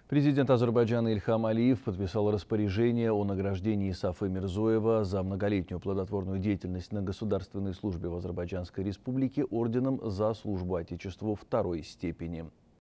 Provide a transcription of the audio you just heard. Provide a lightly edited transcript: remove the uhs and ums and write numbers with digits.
Президент Азербайджана Ильхам Алиев подписал распоряжение о награждении Сафы Мирзоева за многолетнюю плодотворную деятельность на государственной службе в Азербайджанской республике орденом за службу Отечеству второй степени.